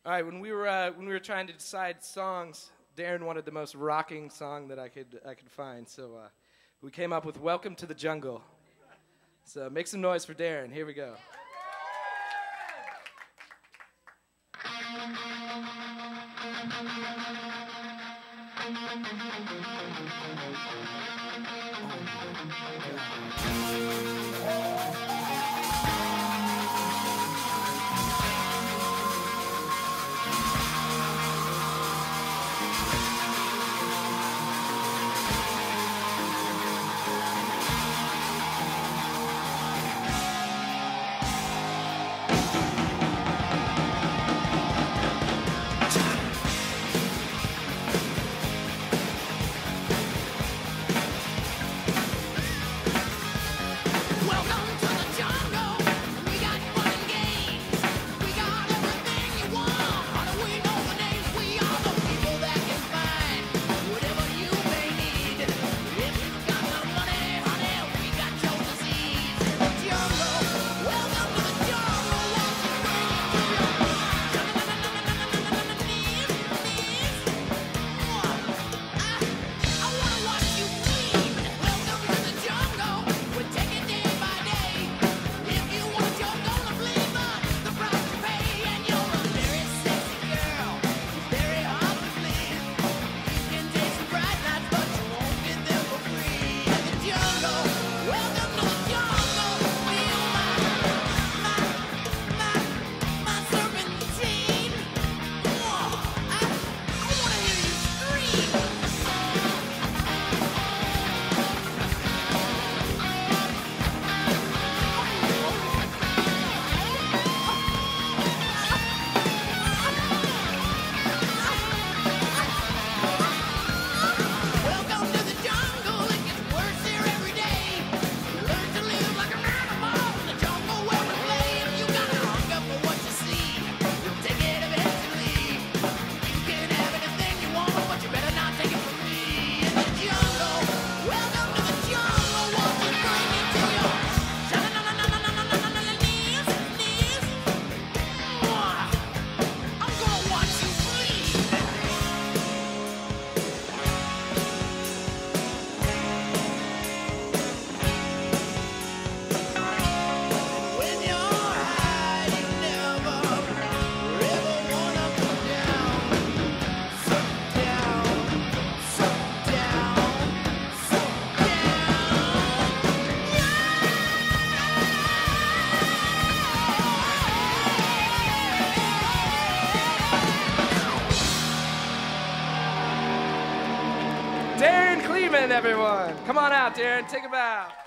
All right, when we were trying to decide songs, Darren wanted the most rocking song that I could find, so we came up with "Welcome to the Jungle." So make some noise for Darren. Here we go. Everyone, come on out, Darren. Take a bow.